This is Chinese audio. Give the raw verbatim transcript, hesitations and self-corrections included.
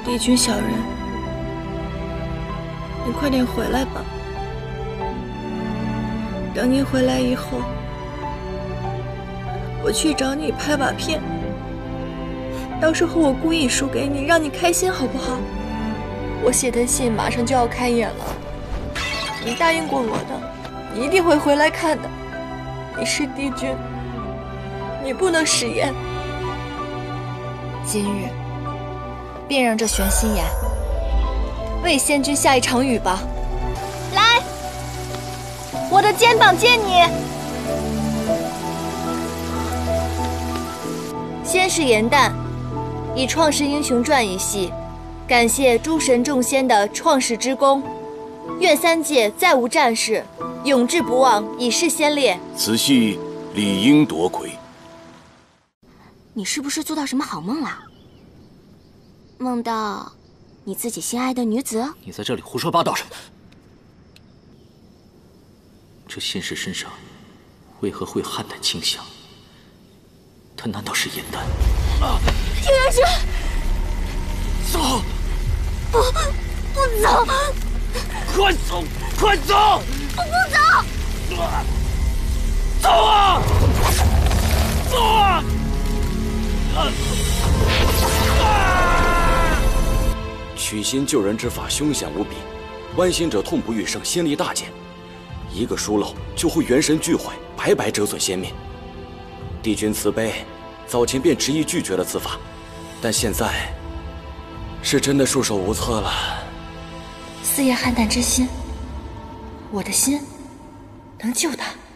帝君小人，你快点回来吧。等你回来以后，我去找你拍把片，到时候我故意输给你，让你开心，好不好？我写的信马上就要开演了，你答应过我的，你一定会回来看的。你是帝君，你不能食言。 今日便让这玄心崖为仙君下一场雨吧。 来，我的肩膀借你。 先是严诞以《创世英雄传》一戏，感谢诸神众仙的创世之功，愿三界再无战事，永志不忘以示先烈。 此戏理应夺魁。 你是不是做到什么好梦了？梦到你自己心爱的女子？ 你在这里胡说八道什么？这仙氏身上为何会有汉丹清香？他难道是严丹？啊！ 听人说， 走！ 不，不走！ 快走！快走！ 我不走！ 啊、走啊！走啊！啊！啊！ 取心救人之法凶险无比，剜心者痛不欲生，先例大减。一个疏漏就会元神俱毁，白白折损仙命。帝君慈悲，早前便执意拒绝了此法，但现在是真的束手无策了。 四叶汉丹之心，我的心能救他。